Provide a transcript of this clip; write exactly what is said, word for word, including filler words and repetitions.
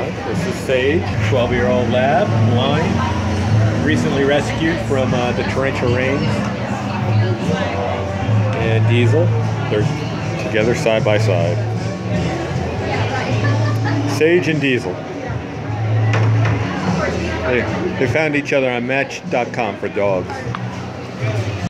This is Sage, twelve-year-old lab, blind, recently rescued from uh, the torrential rains. And Diesel, they're together side by side. Sage and Diesel. They, they found each other on Match dot com for dogs.